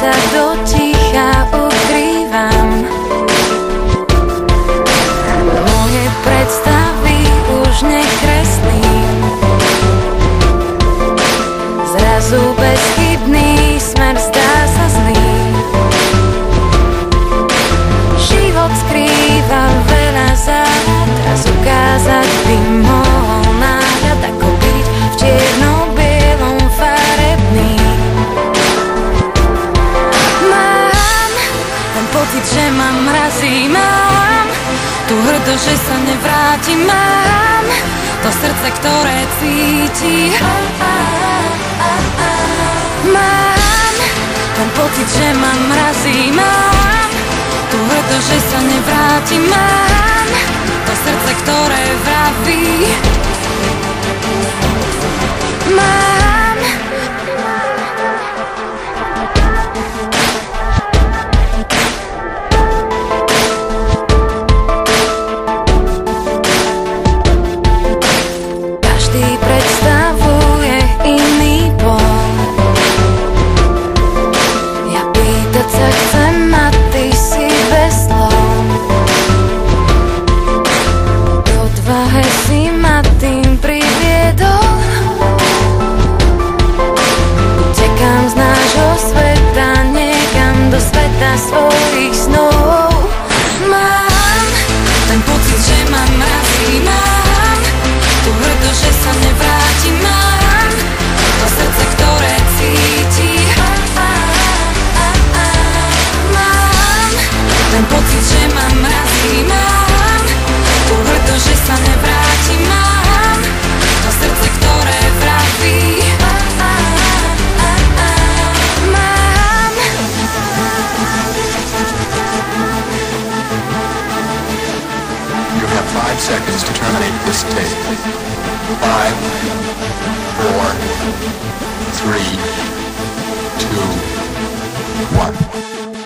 sa do ticha ukrývam. Moje predstavy už nekreslím. Zrazu bezchybný smer zdá sa zlý. Život skrýva veľa záhad, raz ukázať by mohol náhľad, ako byť v čierno-bielom farebný. Mám ten pocit, že ma mrazí, mám tú hrdosť, že sa nevrátim, mám to srdce, ktoré cíti. Mám ten pocit, že ma mrazí, mám tú hrdosť, že sa nevrátim, mám to srdce, ktoré vraví. Mám každý predstavuje iný pol. Ja pýtať sa chcem a ty si bez slov. K odvahe si ma tým priviedol. Utekám z nášho sveta niekam do sveta svojich snov. Mám ten pocit, že ma mrazí, mám tú hrdosť, že sa nevrátim, mám to srdce, ktoré cíti. Mám ten pocit, že ma mrazí, mám tú hrdosť, že sa nevrátim, mám to srdce, ktoré vraví. You have 5 seconds to terminate this tape. 5, 4, 3, 2, 1.